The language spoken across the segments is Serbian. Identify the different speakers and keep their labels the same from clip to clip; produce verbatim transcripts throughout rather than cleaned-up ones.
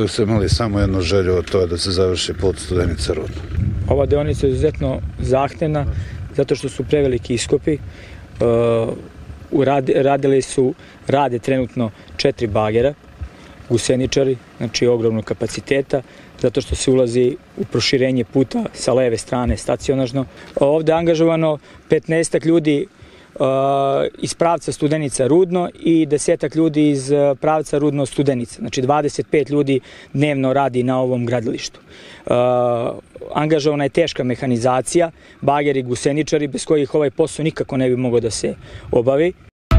Speaker 1: su imali samo jednu želju, a to je da se završi put Studenica-Rudno.
Speaker 2: Ova deonica je izuzetno zahtevna zato što su preveliki iskopi. Radili su, rade trenutno četiri bagera, guseničari, znači ogromnog kapaciteta, zato što se ulazi u proširenje puta sa leve strane stacionažno. Ovde je angažovano petnaestak ljudi iz pravca Studenica-Rudno i desetak ljudi iz pravca Rudno-Studenica. Znači dvadeset pet ljudi dnevno radi na ovom gradilištu. Angažovana je teška mehanizacija, bageri, guseničari, bez kojih ovaj posao nikako ne bi mogao da se obavi.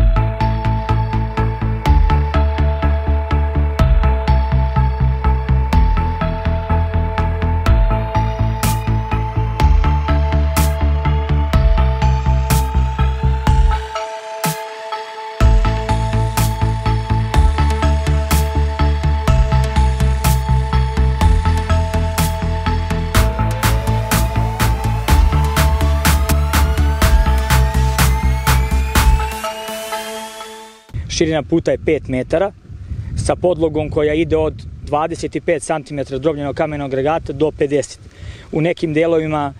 Speaker 2: Širina puta je pet metara, sa podlogom koja ide od dvadeset pet centimetara drobljenog kamenog agregata do pedeset. U nekim delovima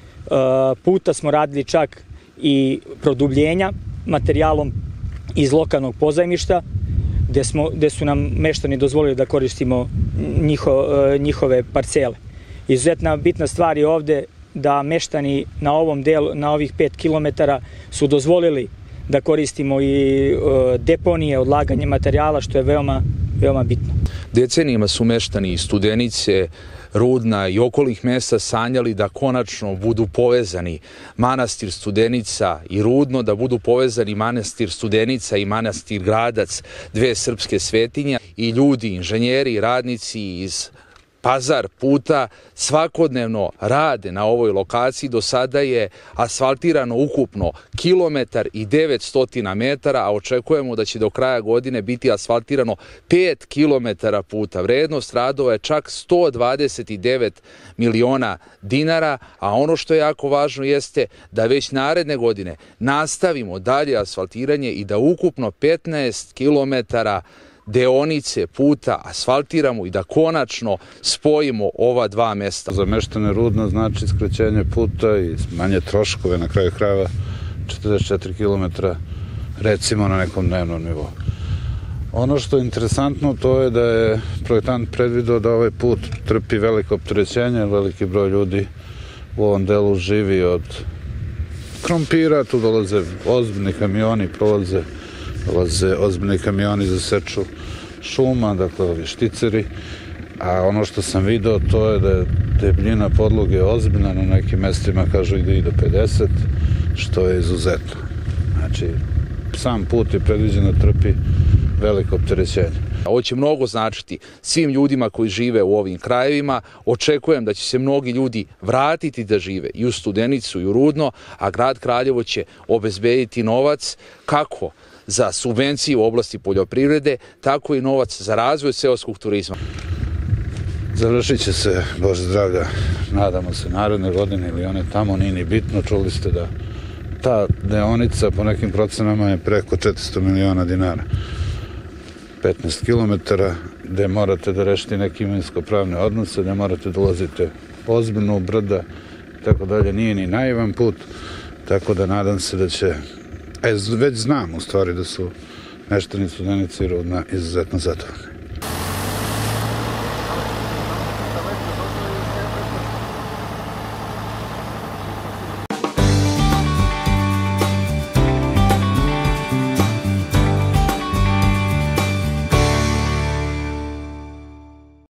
Speaker 2: puta smo radili čak i produbljenja materijalom iz lokalnog pozajmišta, gde, smo, gde su nam meštani dozvolili da koristimo njiho, njihove parcele. Izuzetna bitna stvar je ovde da meštani na ovom delu, na ovih pet kilometara su dozvolili da koristimo i deponije, odlaganje materijala, što je veoma, veoma bitno.
Speaker 3: Decenijima su meštani iz Studenice, Rudna i okolnih mesta sanjali da konačno budu povezani manastir Studenica i Rudno, da budu povezani manastir Studenica i manastir Gradac, dve srpske svetinje, i ljudi, inženjeri, radnici iz Pazar puta svakodnevno rade na ovoj lokaciji. Do sada je asfaltirano ukupno kilometar i devetsto metara, a očekujemo da će do kraja godine biti asfaltirano pet kilometara puta. Vrednost radova je čak sto dvadeset devet miliona dinara, a ono što je jako važno jeste da već naredne godine nastavimo dalje asfaltiranje i da ukupno petnaest kilometara deonice puta asfaltiramo i da konačno spojimo ova dva mesta.
Speaker 1: Za meštane Rudna znači skraćenje puta i manje troškove, na kraju krajeva četrdeset četiri kilometra recimo na nekom dnevnom nivou. Ono što je interesantno to je da je projektant predvideo da ovaj put trpi veliko opterećenje, veliki broj ljudi u ovom delu živi od krompira, tu dolaze ozbiljni kamioni, prolaze dolaze ozbiljni kamioni za seču šuma, dakle ovi šticeri, a ono što sam video to je da je debljina podloge ozbiljna, na nekim mestima kažu i da i do pedeset, što je izuzetno. Znači, sam put je predviđen da trpi veliko opterećenje.
Speaker 3: Ovo će mnogo značiti svim ljudima koji žive u ovim krajevima. Očekujem da će se mnogi ljudi vratiti da žive i u Studenicu i u Rudno, a grad Kraljevo će obezbediti novac kako za subvencije u oblasti poljoprivrede, tako i novac za razvoj seoskog turizma.
Speaker 1: Završit će se, Bože zdravlja, nadamo se naredne godine ili one tamo, nije ni bitno. Čuli ste da ta deonica po nekim procenama je preko četiristo miliona dinara. petnaest kilometara, gde morate da rešite neke imovinsko-pravne odnose, gde morate da ulazite ozbiljno u brda, tako dalje. Nije ni naivan put, tako da nadam se da će, e, već znam u stvari da su meštani Studenice i Rudna izuzetno zadovoljni.